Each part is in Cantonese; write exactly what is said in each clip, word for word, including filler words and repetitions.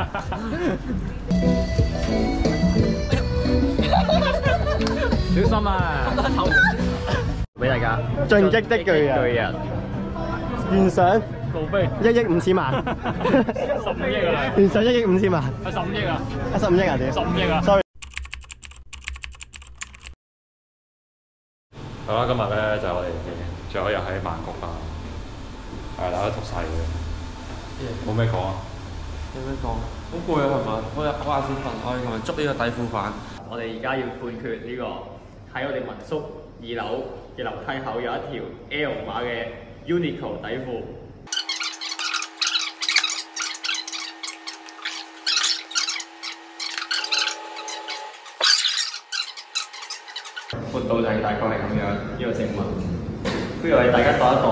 小心啊！俾大家進擊的巨人， 巨人懸賞路飛一億五千萬， 十五億啊！ 懸賞一億五千萬， 係十五億啊！ 啊十五億啊屌！ 十五億啊 ！sorry。 好啦，今日咧就係我哋嘅最後一日喺曼谷啦，係大家禿晒嘅，冇咩講啊！ 有咩講？好攰啊，係嘛？我有我晏先瞓，我琴日捉呢個底褲犯。 我哋而家要判決呢個喺我哋民宿二樓嘅樓梯口有一條 L 碼嘅 Uniqlo 底褲。闊度就係大概係咁樣，呢、這個成文。不如我哋大家度一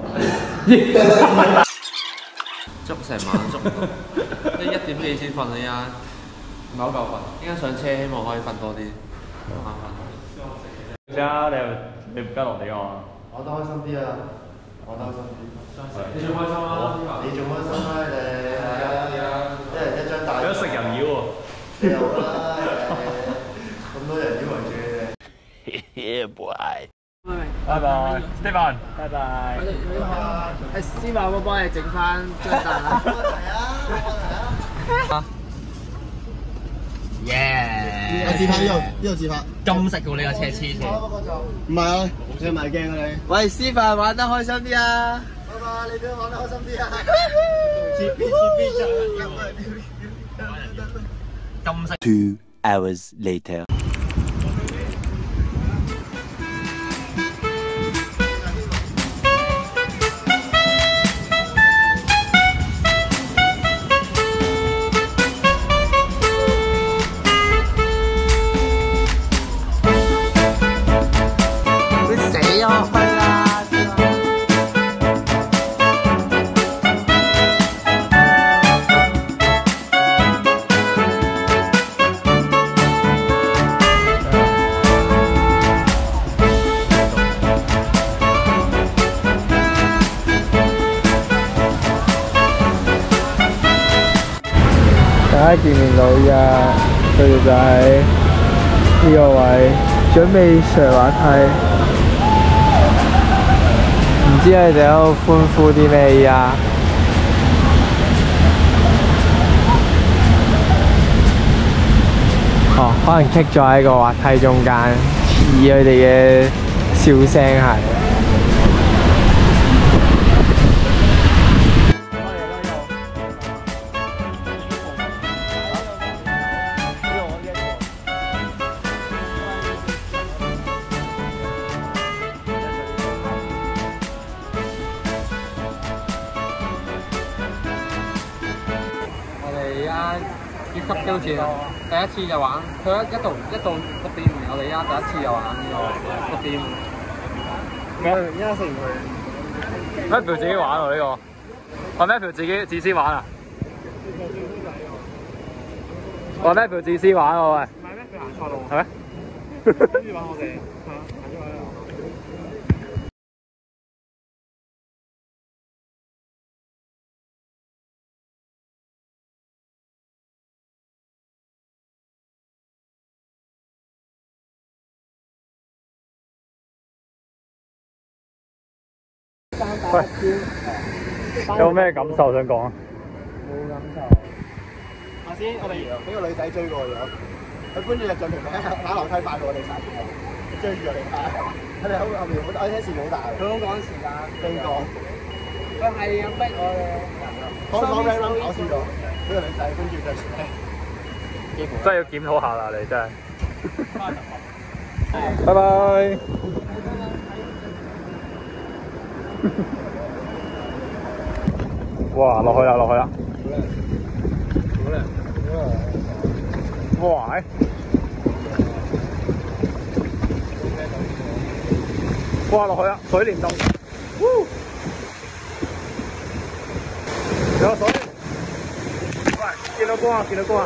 度。 捉成晚捉唔到，即係一點幾先瞓啊！依家唔係好夠瞓，依家上車希望可以瞓多啲，眼瞓。 家你你唔跟落地啊？ 我都開心啲啊！我都開心啲。 你仲開心啊？ 你仲開心啦你？係啊！一人一張大。 有食人妖喎！ 你又啦，咁多人以為住你哋。Yeah boy。 拜拜 ，Stephen。 拜拜。誒，司馬我幫你整翻張凳啦。冇問題啊，冇問題啊。耶！ 我自拍呢度，呢度自拍。 金色嘅呢架車黐線。 唔係啊，你埋鏡啊你。 喂，師範玩得開心啲啊！ 拜拜，你都玩得開心啲啊！ 金色。 Two hours later. 大家見面到呀，佢哋就喺呢個位準備上滑梯，唔知你哋喺度歡呼啲咩呀？哦，可能棘咗喺個滑梯中間，似佢哋嘅笑聲係。 要急標戰啊！第一次就玩，佢一一度一度六點五，我哋而家第一次就玩呢個六點五。 我依家食完佢。 Matthew 自己玩喎呢個，我 Matthew 自己自私玩啊！我 Matthew 自私玩喎喂。 唔係咩？佢行錯路。 係咩？ 跟住玩我哋，係啊，行咗去啦。 喂，有咩感受想講啊？ 冇感受。頭先我哋俾個女仔追過咗，佢搬住入進平咧打樓梯快過我哋晒，追住我哋打。佢哋喺後面好，我聽事好大。佢好趕時間。邊個？佢係咁逼我哋。講講 round round 跑輸咗，俾個女仔跟住就幾乎。 真係要檢討下啦，你真係。拜拜。哇！落去啦，落去啦！ 好靚，好靚， 哇！哇！落去啦，水簾洞。有水。喂，見到光啊！見到光啊！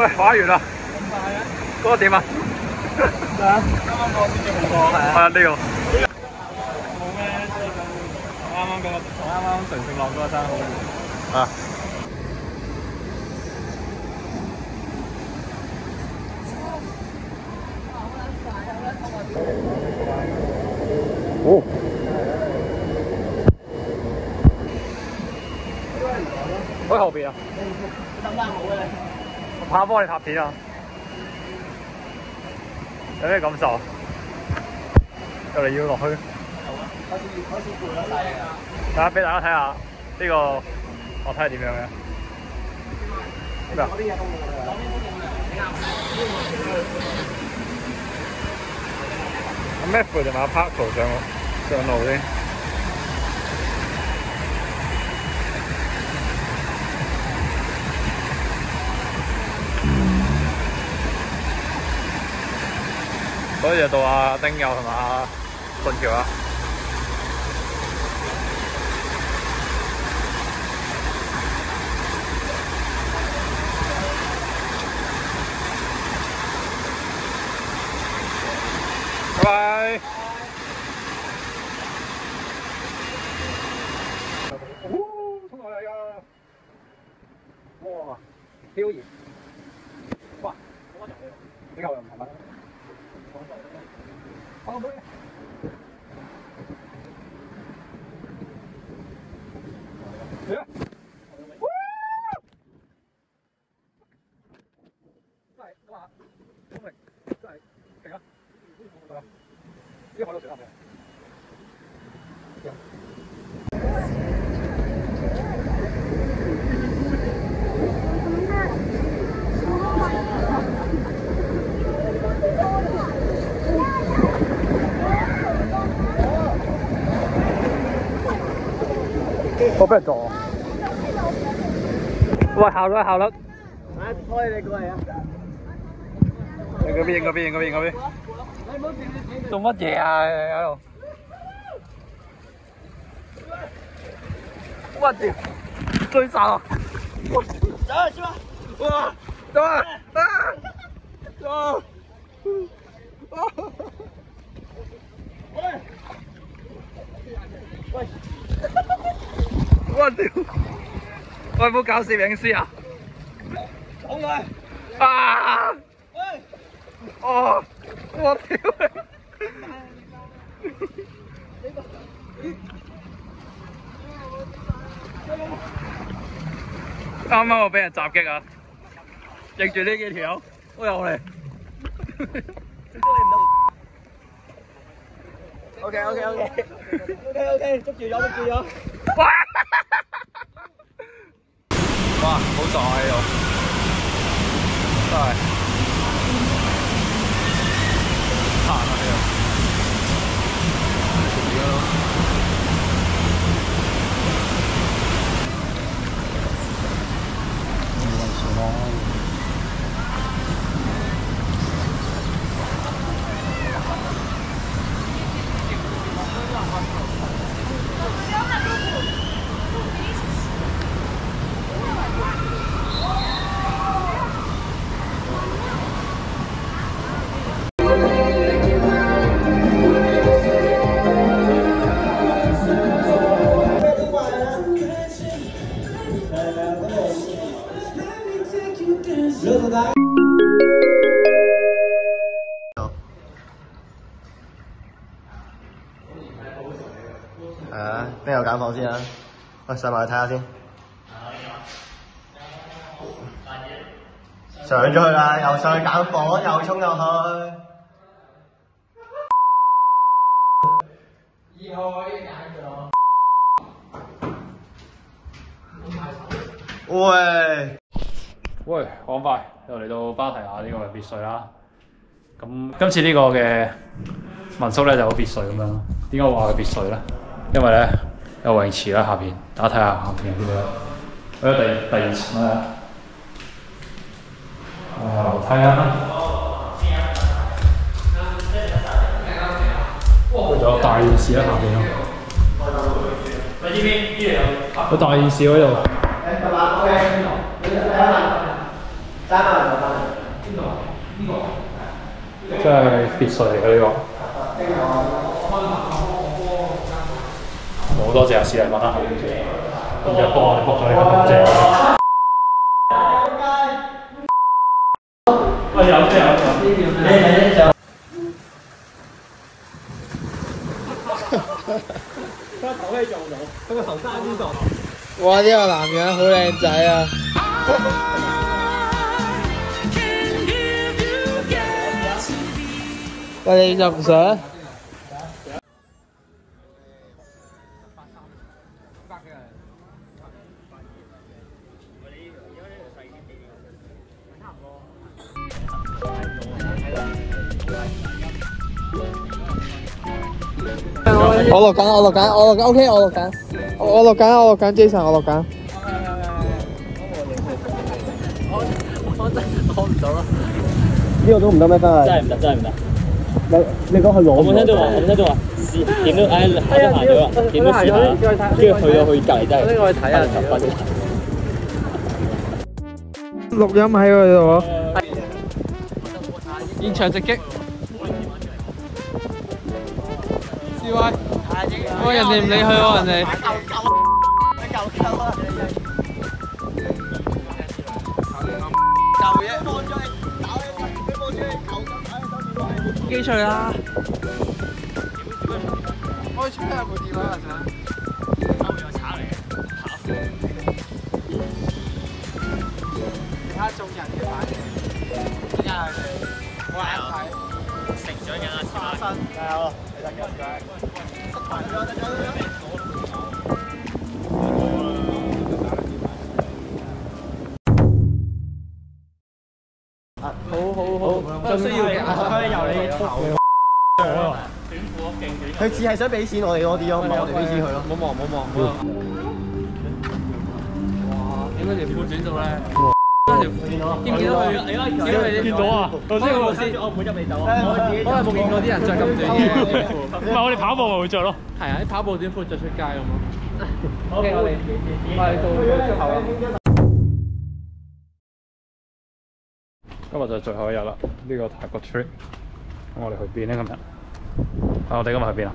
喂，玩完啦。嗰個點啊？ 係啊，啱啱個先至好過係啊。 係啊，呢個。 冇咩，啱啱嗰個同啱啱純正落嗰個爭好遠。 啊。哦。喺後邊啊！ 等翻好嘅你。 我怕幫你拍片啊！有咩感受？就嚟要落去。 開始開始攰啦，大家。 大家俾大家睇下呢個樓梯係點樣嘅。咩啊？ 嗰啲嘢都冇嘅。 阿 Matthew 同埋阿 Paco 上上路先。所以就到阿丁友同埋阿信橋啦。拜拜。哦，衝落嚟啊！哇，飄移！哇，好乜嘢？呢嚿又唔係乜？好唔好？嚟啊！真係哇！功力真係勁啊！係啊！呢個海盜船係咪啊？我俾人撞。喂，效率效率。 啊，開你過嚟啊！ 你嗰邊嗰邊嗰邊嗰邊。做乜嘢啊？喺度。我屌！追殺啊！我走去吧！哇！走啊！啊！走！喂！喂！我屌！我有冇搞攝影師啊？ 衝佢！ 啊！ 喂！ 哦！我屌你！啱啱我俾人襲擊啊！認住呢幾條友，我又嚟。 OK OK OK OK OK， 捉住咗捉住咗。 哇！哇！好爽啊呢度，真係行啊呢度。 係啊，邊有揀房先啊？喂，上埋去睇下先。上咗去啦，又上去揀房，又衝入去。二號可以揀咗。喂！ 喂，講快又嚟到芭提雅呢個別墅啦。咁今次呢個嘅民宿咧就好別墅咁樣咯。點解我話佢別墅咧？因為咧有泳池啦，下邊大家睇下下邊有啲咩？去咗第第二層啦，啊樓梯啦，仲有大電視喺下邊咯。喺呢邊呢度有個大電視嗰度。 誒，同埋 OK，你睇下，三萬就得。 真係別墅嚟嘅呢個。好多謝阿史麗芬啦，今日幫我哋 book 咗呢個咁正。喂，有咩有咩？ 佢頭可以做到，佢個頭生喺邊度？ 哇！呢、這個男人好靚仔啊！喂，你就唔想？我錄緊，我錄緊，我錄緊 ，OK， 我錄緊，我我錄緊，我錄緊 Jason， 我錄緊。 攞唔到啦！ 呢個都唔得咩？真係真係唔得，真係唔得。 你你講係攞？ 我本身都話，我本身都話試點都唉行都行咗啦，點都試下啦。跟住去到去隔離真係。呢個去睇下十分。 錄音喺嗰度啊！ 現場直擊。C Y， 喂，人哋唔理佢喎，人哋。機脆啦！開出嚟部電話啊！想。後面有炒嚟嘅，跑。睇下眾人嘅反應，依家佢哋玩睇，成長緊啊！花生，加油！你得嘅，唔該。失敗咗，得咗，得咗。 好好好，就需要嘅，佢由你短褲勁短。佢只係想俾錢我哋多啲咯，唔係我哋俾錢佢咯。 冇望冇望冇望。哇！點解條褲短到咧？見到見唔見到佢？你見到啊？頭先個老師，我唔會入你走啊！我係冇見過啲人着咁短嘅短褲。 唔係我哋跑步咪會着咯。 係啊，啲跑步短褲着出街咁咯。OK，我哋我哋到出口啦。 今日就最後一日啦，呢、這個泰國 trip。咁我哋去邊咧？今日？啊，我哋今日去邊啊？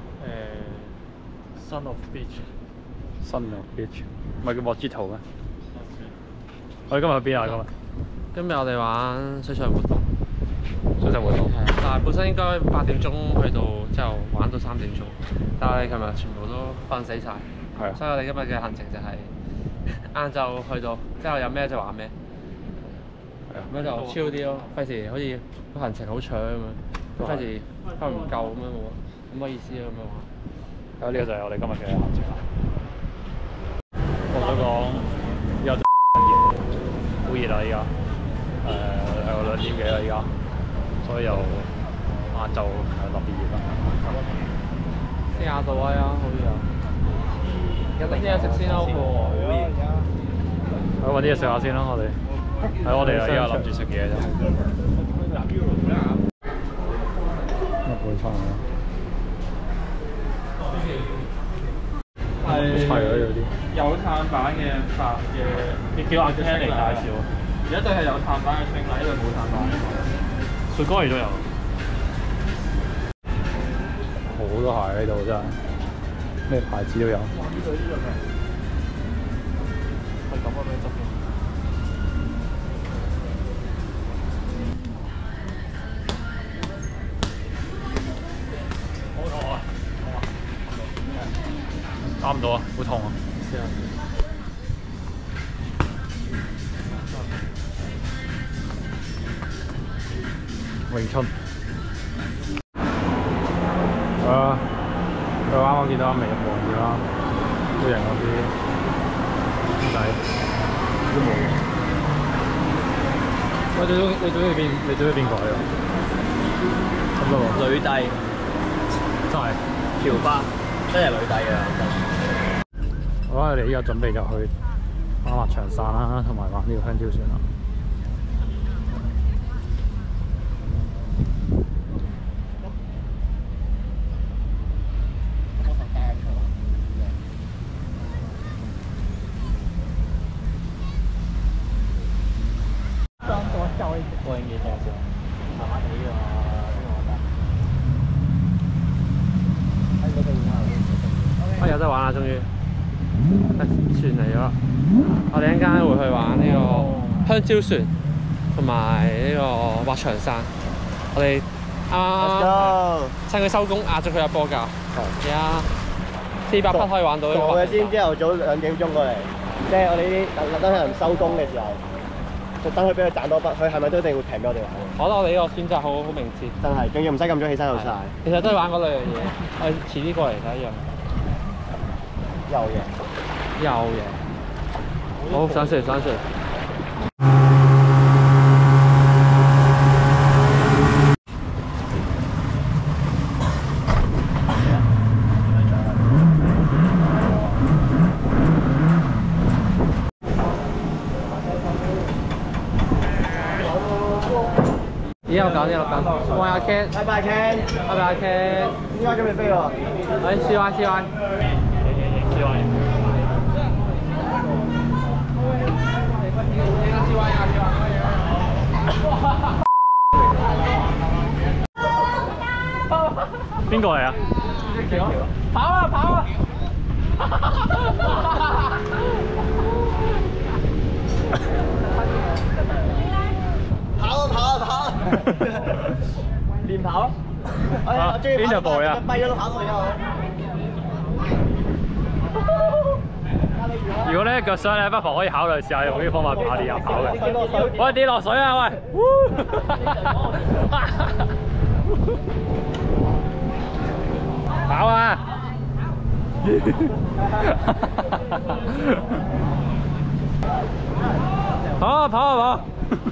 誒 ，Son of Beach。Son of Beach， 唔係叫莫吉圖咩？我哋今日去邊啊？今日？ 今日我哋玩水上活動。 水上活動。 係啊，但係本身應該八點鐘去到之後玩到三點鐘，但係琴日全部都瞓死晒。係啊。所以我哋今日嘅行程就係晏晝去到，之後有咩就玩咩。咁就超啲咯，費事好似個行程好長咁樣，費事瞓唔夠咁樣冇冇乜意思啊咁樣玩。 咁呢個就係我哋今日嘅行程啦。我想講，依家好熱啦依家，誒係個兩點幾啦依家，所以又晏晝係特別熱啦。 四廿度啊，好熱啊！有啲嘢食先啦，好熱。 去揾啲嘢食下先啦，我哋。係我哋啊！依家諗住食嘢啫。日本餐啊！係係啊，有啲有碳版嘅飯嘅，你叫阿 Ken 嚟介紹。有一對係有碳版嘅清奶，一對冇碳版嘅。 雪糕魚都有。好多鞋喺度真係，咩牌子都有。 哇！呢對呢對係係咁啊！咩質嘅？ 差唔多啊，好痛啊！詠春。啊！佢啱啱見到阿微黃字啦，都贏嗰啲僆仔都冇。喂，最中你最中意邊？你最中意邊個啊？咁多個。 女帝。 真係。 喬巴。真係女帝啊！ 好啦，我哋依家準備就去玩滑翔傘啦，同埋玩呢個香蕉船啦。 三個周過癮嘅多少？麻麻地啊！ 得玩啦，終於。船嚟咗，我哋一陣間會去玩呢個香蕉船，同埋呢個滑翔傘。我哋啱啱趁佢收工壓咗佢一波價。而家四百匹可以玩到。 我嘅先朝頭早兩點鐘過嚟，即係我哋啲特登有人收工嘅時候，就等佢俾佢賺多筆，佢係咪都一定會平俾我哋玩？ 我覺得我哋呢個選擇好好明智， 真係，仲要唔使咁早起身就晒。 其實都係玩嗰兩樣嘢，我哋遲啲過嚟睇一樣。 又贏， 又贏，好上船上船。呢有緊，呢有緊。望下 Ken， 拜拜 Ken， 拜拜 Ken。 依家準備飛喎。 哎 ，C Y C Y。C Y。 邊個嚟啊？ 跑啊跑啊！ 跑啊跑啊跑啊！練跑。我中意邊條步嚟啊？ 跛咗都跑到而家我。 如果咧腳傷咧，不妨可以考慮試下用呢啲方法跑練下跑嘅。喂，跌落水啊！喂！跑啊！跑啊跑啊跑！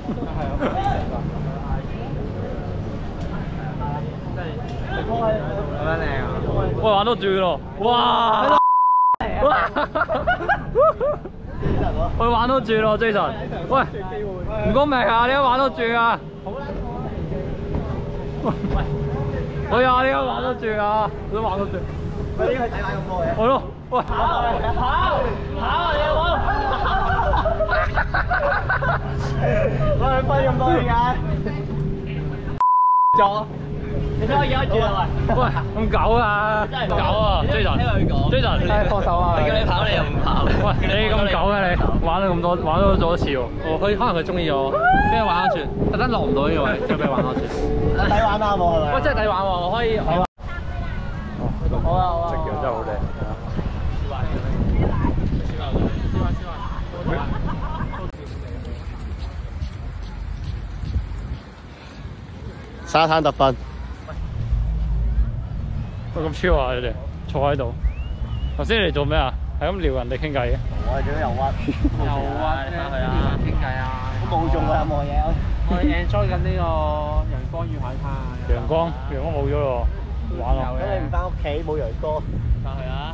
好靚啊！ 喂，玩到轉咯！哇！喂，玩到轉咯 ，Jason！ 喂，唔公平啊！你都玩到轉啊！喂呀！你都玩到轉啊！你都玩到轉。 喂，呢個係抵玩咁多嘅。 係咯，喂！ 跑跑跑！你冇。喂，飛咁多點解？咗。你都可以一轉啊！喂， 喂，咁狗啊！真係狗啊 ！Jason，Jason， 放手啊！ 你叫你跑你又唔跑。 喂，你咁狗嘅你，玩咗咁多，玩咗咗一次喎。 哦，佢可能佢中意我，俾佢玩一轉，特登落唔到呢個位，就俾佢玩多轉。 抵玩啱喎，係咪？ 喂，真係抵玩喎！我可以。 好啊好啊！ 夕陽真係好靚。 沙灘特訓。 喂，咁超啊！你哋坐喺度。頭先你哋做咩啊？係咁撩人哋傾偈嘅。 我哋做咩遊屈？ 遊屈翻去啊！傾偈啊！ 冇做過任何嘢。 我哋 enjoy 緊呢個陽光與海灘。 陽光，陽光冇咗咯，玩咯。 咁你唔翻屋企冇陽光？ 翻去啊！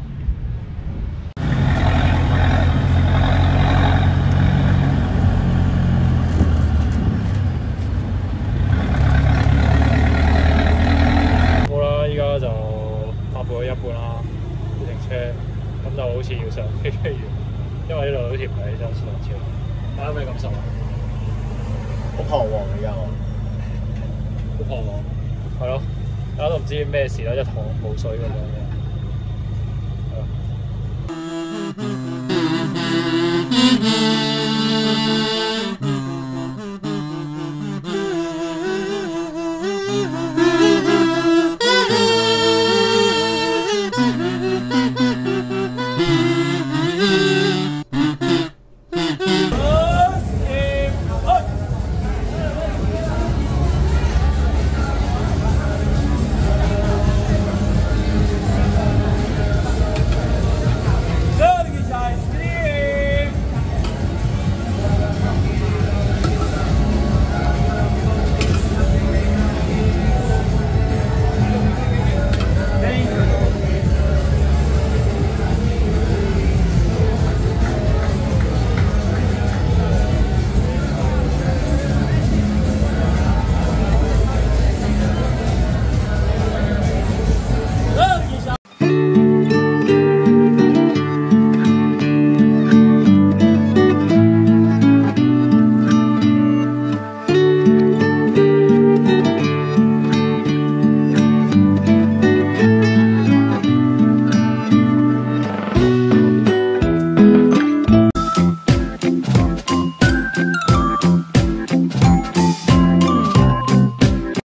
好啦，依家就發布咗一半啦，要停車，咁就好似要上飛機園，因為呢度好似唔係呢張雪浪潮。大家有咩感受啊？ 好彷徨而家我。 好彷徨，係咯，大家都唔知咩事啦，一塘霧水咁樣嘅，係咯。